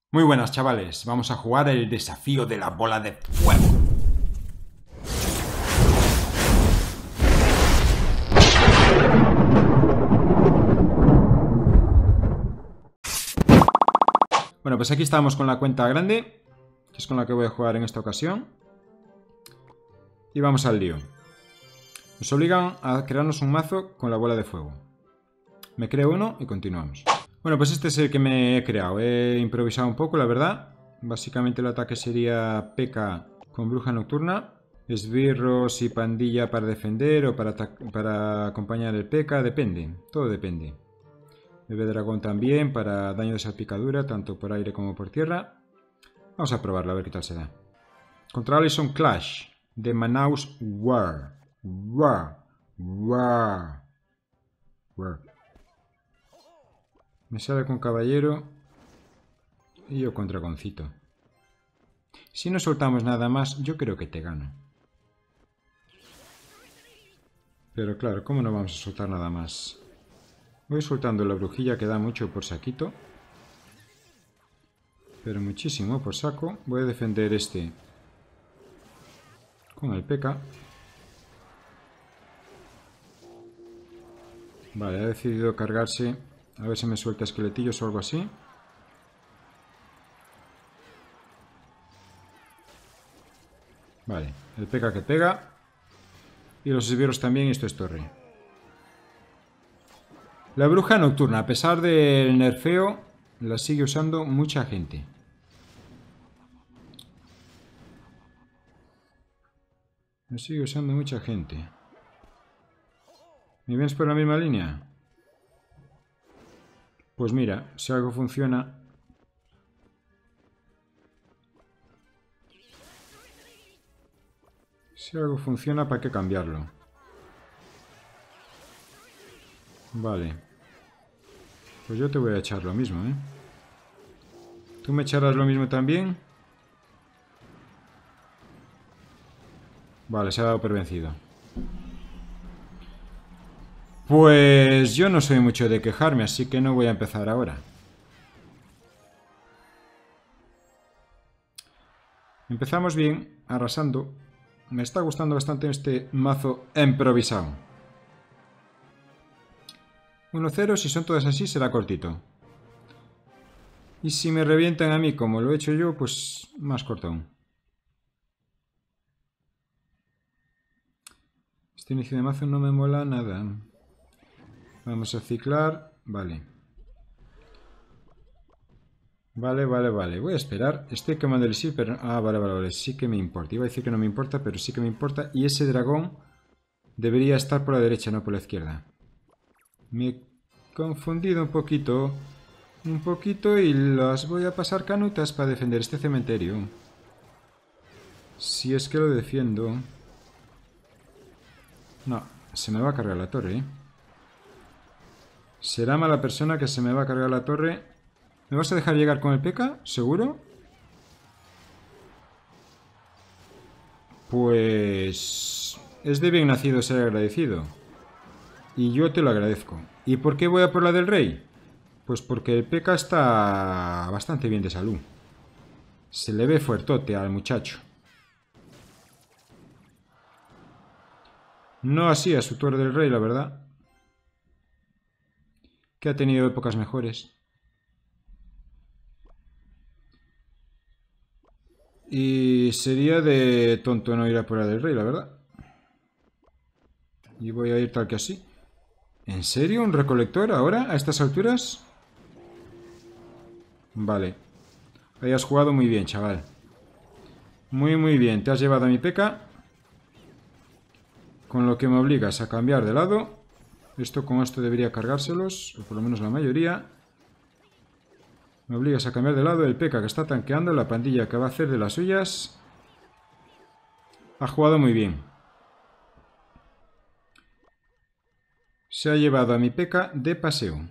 Muy buenas, chavales. Vamos a jugar el desafío de la bola de fuego. Bueno, pues aquí estamos con la cuenta grande, que es con la que voy a jugar en esta ocasión. Y vamos al lío. Nos obligan a crearnos un mazo con la bola de fuego. Me creo uno y continuamos. Bueno, pues este es el que me he creado. He improvisado un poco, la verdad. Básicamente el ataque sería P.E.K.K.A. con bruja nocturna, esbirros y pandilla para defender o para acompañar el P.E.K.K.A. Depende, todo depende. Bebé dragón también para daño de salpicadura, tanto por aire como por tierra. Vamos a probarlo, a ver qué tal se da. Contra Alison Clash, de Manaus War. Me sale con caballero y yo con dragoncito. Si no soltamos nada más, yo creo que te gano. Pero claro, ¿cómo no vamos a soltar nada más? Voy soltando la brujilla que da mucho por saquito. Pero muchísimo por saco. Voy a defender este con el P.E.K.K.A. Vale, ha decidido cargarse. A ver si me suelta esqueletillos o algo así. Vale, el P.E.K.K.A. que pega. Y los esbirros también, y esto es torre. La bruja nocturna, a pesar del nerfeo, la sigue usando mucha gente. La sigue usando mucha gente. ¿Me vienes por la misma línea? Pues mira, si algo funciona... Si algo funciona, ¿para qué cambiarlo? Vale. Pues yo te voy a echar lo mismo, ¿eh? ¿Tú me echarás lo mismo también? Vale, se ha dado por vencido. Pues yo no soy mucho de quejarme, así que no voy a empezar ahora. Empezamos bien, arrasando. Me está gustando bastante este mazo improvisado. 1-0, si son todas así, será cortito. Y si me revientan a mí como lo he hecho yo, pues más cortón. Este inicio de mazo no me mola nada. Vamos a ciclar. Vale. Vale. Voy a esperar. Estoy quemando el sí, pero... Ah, vale. Sí que me importa. Iba a decir que no me importa, pero sí que me importa. Y ese dragón debería estar por la derecha, no por la izquierda. Me he confundido un poquito. Y las voy a pasar canutas para defender este cementerio. Si es que lo defiendo. No, se me va a cargar la torre, ¿eh? Será mala persona que se me va a cargar la torre. ¿Me vas a dejar llegar con el P.E.K.K.A? ¿Seguro? Pues... es de bien nacido ser agradecido. Y yo te lo agradezco. ¿Y por qué voy a por la del rey? Pues porque el P.E.K.K.A está bastante bien de salud. Se le ve fuertote al muchacho. No así a su torre del rey, la verdad. Que ha tenido épocas mejores. Y sería de tonto no ir a por la del rey, la verdad. Y voy a ir tal que así. ¿En serio? ¿Un recolector ahora? ¿A estas alturas? Vale. Ahí has jugado muy bien, chaval. Muy bien. Te has llevado a mi P.E.K.K.A. Con lo que me obligas a cambiar de lado. Esto con esto debería cargárselos. O por lo menos la mayoría. Me obligas a cambiar de lado. El P.E.K.K.A. que está tanqueando. La pandilla que va a hacer de las suyas. Ha jugado muy bien. Se ha llevado a mi P.E.K.K.A. de paseo.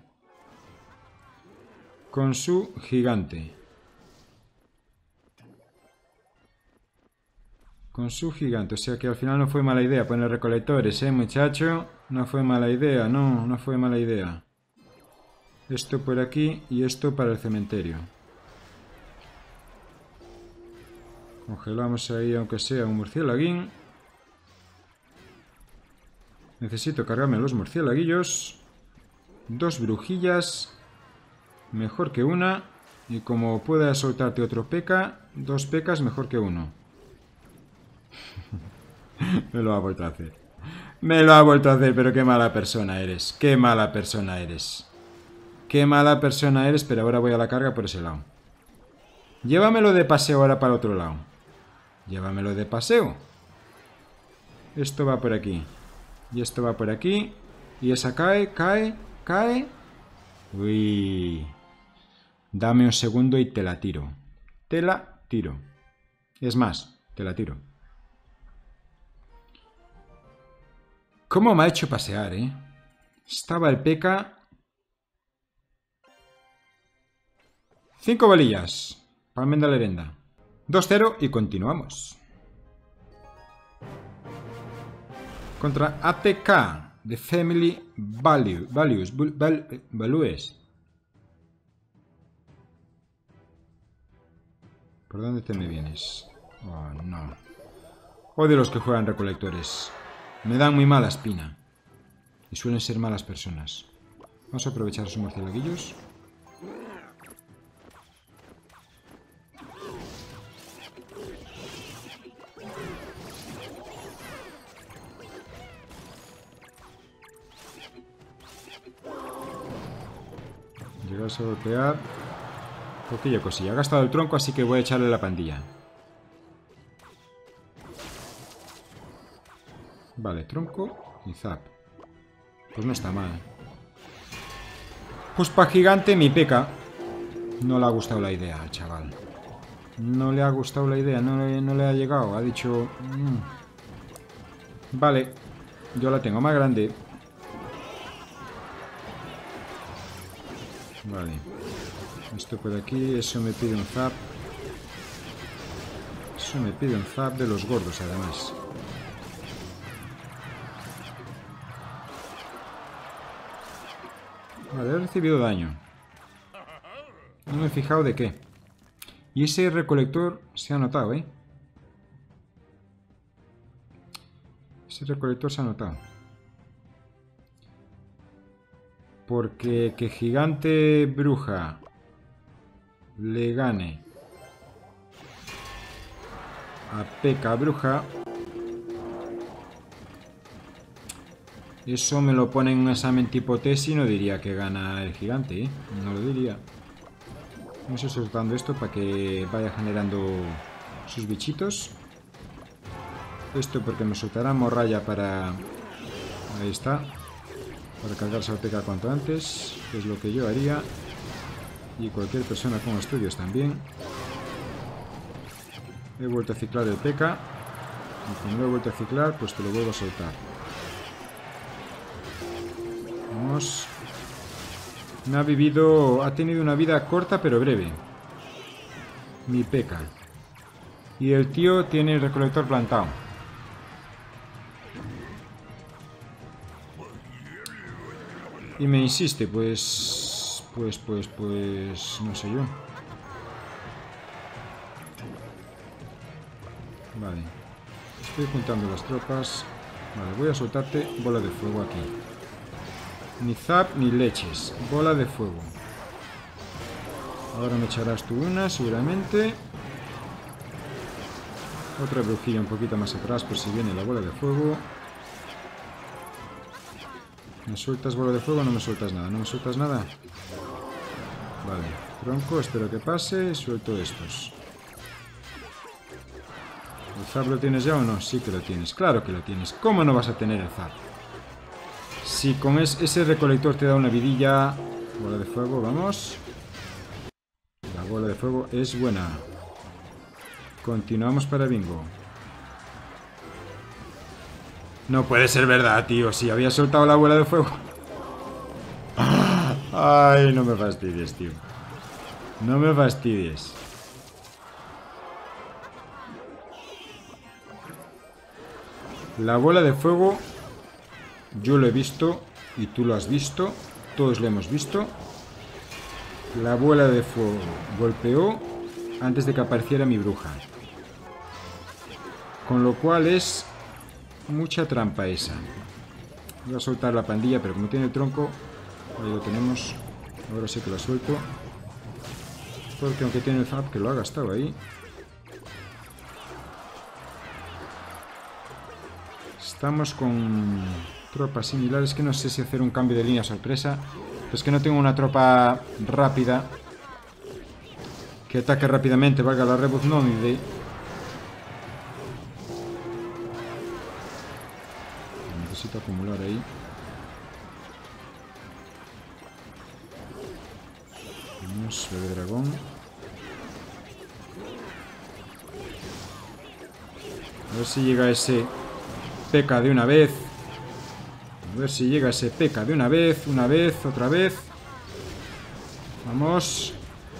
Con su gigante. O sea que al final no fue mala idea poner recolectores, muchacho. No fue mala idea, no fue mala idea. Esto por aquí y esto para el cementerio. Congelamos ahí, aunque sea un murciélaguín. Necesito cargarme los murciélaguillos. 2 brujillas. Mejor que una. Y como pueda soltarte otro P.E.K.K.A, 2 P.E.K.K.A s mejor que uno. Me lo ha vuelto a hacer. Me lo ha vuelto a hacer, pero qué mala persona eres. Qué mala persona eres. Qué mala persona eres, pero ahora voy a la carga por ese lado. Llévamelo de paseo ahora para otro lado. Llévamelo de paseo. Esto va por aquí. Y esto va por aquí. Y esa cae, cae, cae. Uy. Dame un segundo y te la tiro. Te la tiro. Es más, te la tiro. ¿Cómo me ha hecho pasear, eh? Estaba el P.E.K.K.A. 5 bolillas. Palmen de lerenda. 2-0 y continuamos. Contra APK. The Family Values. ¿Por dónde te me vienes? Oh, no. Odio los que juegan recolectores. Me dan muy mala espina. Y suelen ser malas personas. Vamos a aprovechar esos murciélaguillos. Llegas a golpear. Poquilla cosilla. Ha gastado el tronco, así que voy a echarle la pandilla. Vale, tronco y zap. Pues no está mal. Pues para gigante mi P.E.K.K.A. No le ha gustado la idea al chaval. No le ha gustado la idea, no le ha llegado. Ha dicho... Vale, yo la tengo más grande. Vale. Esto por aquí, eso me pide un zap. Eso me pide un zap de los gordos, además. Vale, he recibido daño. No me he fijado de qué. Y ese recolector se ha notado, ¿eh? Ese recolector se ha notado. Porque que gigante bruja le gane a P.E.K.K.A bruja, eso me lo pone en un examen tipo test y no diría que gana el gigante, ¿eh? No lo diría. Vamos a ir soltando esto para que vaya generando sus bichitos. Esto porque me soltará morralla para... Ahí está. Para cargarse al P.E.K.K.A cuanto antes, que es lo que yo haría. Y cualquier persona con estudios también. He vuelto a ciclar el P.E.K.K.A. Y como lo he vuelto a ciclar, pues te lo vuelvo a soltar. Vamos. Ha tenido una vida corta pero breve. Mi P.E.K.K.A. Y el tío tiene el recolector plantado. Y me insiste, pues no sé yo. Vale. Estoy juntando las tropas. Vale, voy a soltarte bola de fuego aquí. Ni zap ni leches. Bola de fuego. Ahora me echarás tú una, seguramente. Otra brujilla un poquito más atrás por si viene la bola de fuego. ¿Me sueltas bola de fuego o no me sueltas nada? ¿No me sueltas nada? Vale. Tronco, espero que pase. Suelto estos. ¿El zap lo tienes ya o no? Sí que lo tienes. Claro que lo tienes. ¿Cómo no vas a tener el zap? Si con ese recolector te da una vidilla... Bola de fuego, vamos. La bola de fuego es buena. Continuamos para bingo. No puede ser verdad, tío. Si había soltado la bola de fuego. Ay, no me fastidies, tío. No me fastidies. La bola de fuego... Yo lo he visto y tú lo has visto. Todos lo hemos visto. La bola de fuego golpeó antes de que apareciera mi bruja. Con lo cual es mucha trampa esa. Voy a soltar la pandilla, pero como tiene el tronco, ahí lo tenemos. Ahora sí que la suelto. Porque aunque tiene el zap, que lo ha gastado ahí. Estamos con tropas similares, que no sé si hacer un cambio de línea sorpresa. Es que no tengo una tropa rápida que ataque rápidamente, valga la redundancia. Necesito acumular ahí. Vamos, bebé dragón. A ver si llega ese P.E.K.K.A de una vez. A ver si llega ese P.E.K.K.A de una vez, otra vez. Vamos.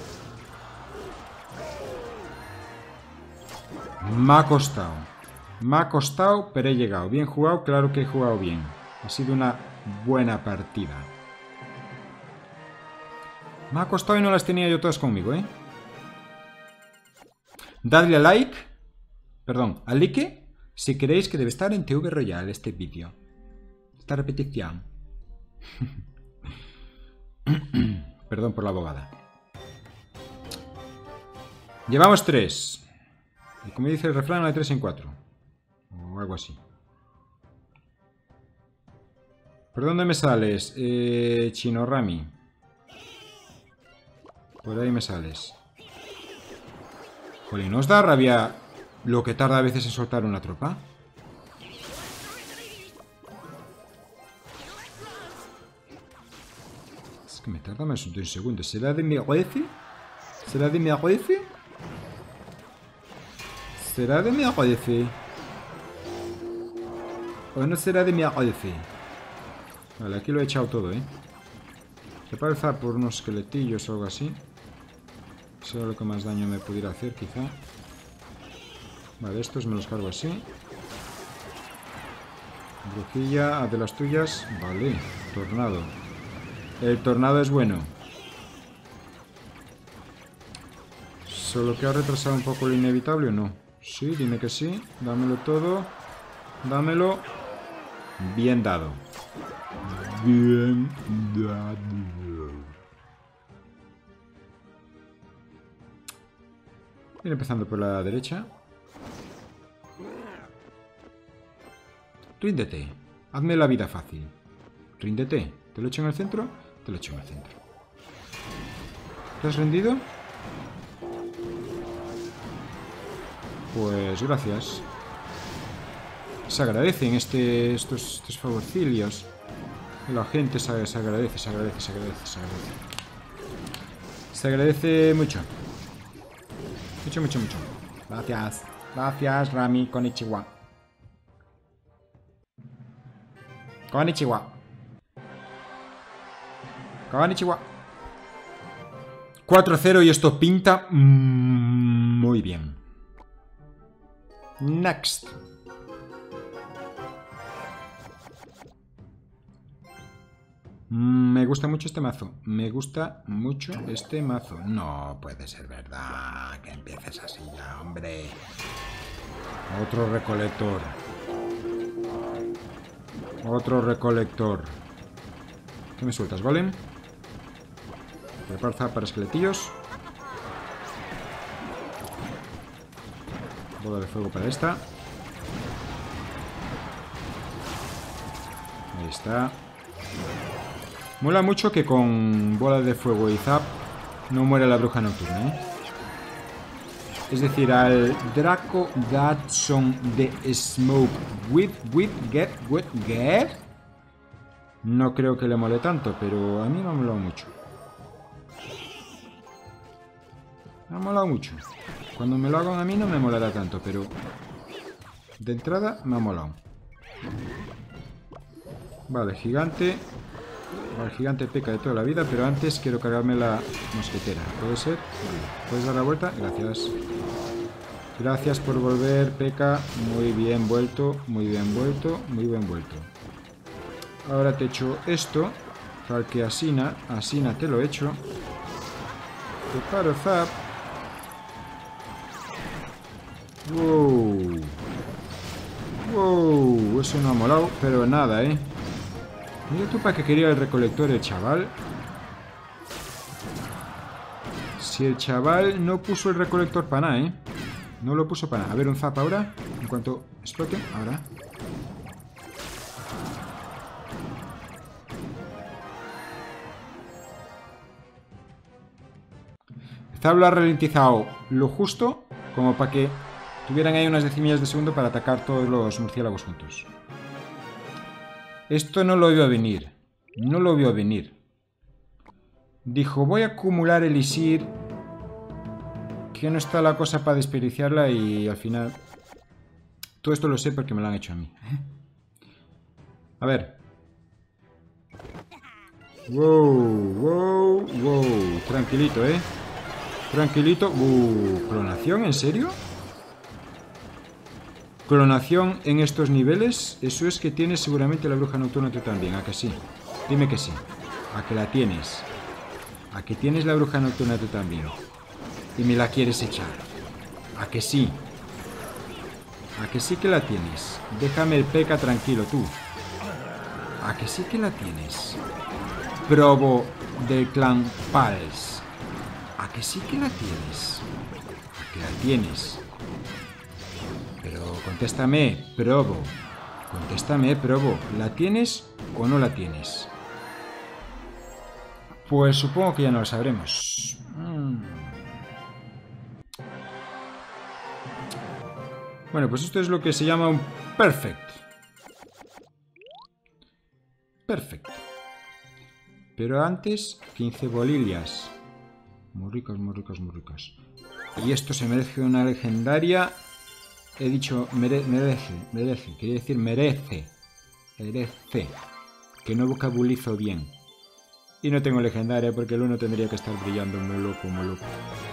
Me ha costado. Me ha costado, pero he llegado. Bien jugado, claro que he jugado bien. Ha sido una buena partida. Me ha costado y no las tenía yo todas conmigo, ¿eh? Dadle a like. Perdón, al like si queréis, que debe estar en TV Royal este vídeo. Esta repetición. Perdón por la bobada. Llevamos 3. Y como dice el refrán, hay 3 en 4. O algo así. ¿Por dónde me sales? Chinorami. Por ahí me sales. Jolín, ¿no os da rabia lo que tarda a veces en soltar una tropa? Es que me tarda más de un segundo. ¿Será de mi jefe? ¿Será de mi jefe? ¿Será de mi jefe? ¿O no será de mi jefe? Vale, aquí lo he echado todo, ¿eh? Se parece por unos esqueletillos o algo así. Eso es lo que más daño me pudiera hacer, quizá. Vale, estos me los cargo así. Brujilla, haz de las tuyas. Vale, tornado. El tornado es bueno. Solo que ha retrasado un poco lo inevitable, ¿o no? Sí, dime que sí. Dámelo todo. Dámelo. Bien dado. Bien dado. Ir empezando por la derecha. Ríndete. Hazme la vida fácil. Ríndete. ¿Te lo echo en el centro? Te lo echo en el centro. ¿Te has rendido? Pues gracias. Se agradecen estos favorcilios. La gente se agradece, se agradece, se agradece, se agradece. Se agradece mucho. Mucho, mucho, mucho. Gracias. Gracias, Rami. Konnichiwa. Konnichiwa. Konnichiwa. 4-0 y esto pinta muy bien. Next. Me gusta mucho este mazo. Me gusta mucho este mazo. No puede ser verdad que empieces así ya, hombre. Otro recolector. Otro recolector. ¿Qué me sueltas, golem? Prepara para esqueletillos. Bola de fuego para esta. Ahí está. Mola mucho que con bola de fuego y zap no muere la bruja nocturna, ¿eh? Es decir, al Draco Gadson de Smoke with get no creo que le mole tanto, pero a mí me ha molado mucho. Me ha molado mucho. Cuando me lo hagan a mí no me molará tanto, pero de entrada me ha molado. Vale, gigante. El gigante P.E.K.K.A de toda la vida, pero antes quiero cargarme la mosquetera. ¿Puede ser? Vale. ¿Puedes dar la vuelta? Gracias. Gracias por volver, P.E.K.K.A. Muy bien vuelto, muy bien vuelto, muy bien vuelto. Ahora te echo esto. Para que Asina te lo echo. Preparo zap. Wow. Eso no ha molado, pero nada, ¿eh? Mira tú para qué quería el recolector el chaval. Si el chaval no puso el recolector para nada, ¿eh? No lo puso para nada. A ver, un zap ahora. En cuanto explote, ahora. El zap lo ha ralentizado lo justo como para que tuvieran ahí unas decimillas de segundo para atacar todos los murciélagos juntos. Esto no lo vio venir. No lo vio venir. Dijo, voy a acumular elixir, que no está la cosa para desperdiciarla, y al final... Todo esto lo sé porque me lo han hecho a mí. A ver. Wow, wow, wow. Tranquilito, ¿eh? Tranquilito. ¿Clonación? ¿En serio? ¿Clonación en estos niveles? Eso es que tienes seguramente la bruja nocturna tú también. ¿A que sí? Dime que sí. ¿A que la tienes? ¿A que tienes la bruja nocturna tú también? Y me la quieres echar. ¿A que sí? ¿A que sí que la tienes? Déjame el peca tranquilo, tú. ¿A que sí que la tienes? Probo del clan Pals. ¿A que sí que la tienes? ¿A que la tienes? Pero contéstame, Probo. Contéstame, Probo. ¿La tienes o no la tienes? Pues supongo que ya no lo sabremos. Bueno, pues esto es lo que se llama un perfect. Perfecto. Pero antes, 15 bolillas. Muy ricas, muy ricas, muy ricas. Y esto se merece una legendaria. He dicho merece. Quería decir merece. Merece. Que no vocabulizo bien. Y no tengo legendaria porque el 1 tendría que estar brillando muy loco, muy loco.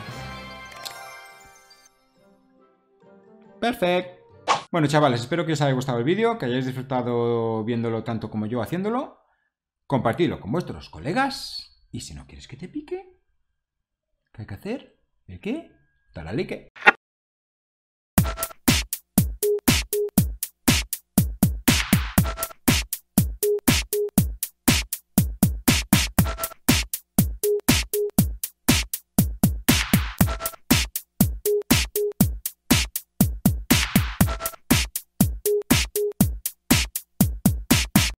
Perfecto. Bueno, chavales, espero que os haya gustado el vídeo, que hayáis disfrutado viéndolo tanto como yo haciéndolo. Compartidlo con vuestros colegas. Y si no quieres que te pique, ¿qué hay que hacer? ¿El qué? Dale a like.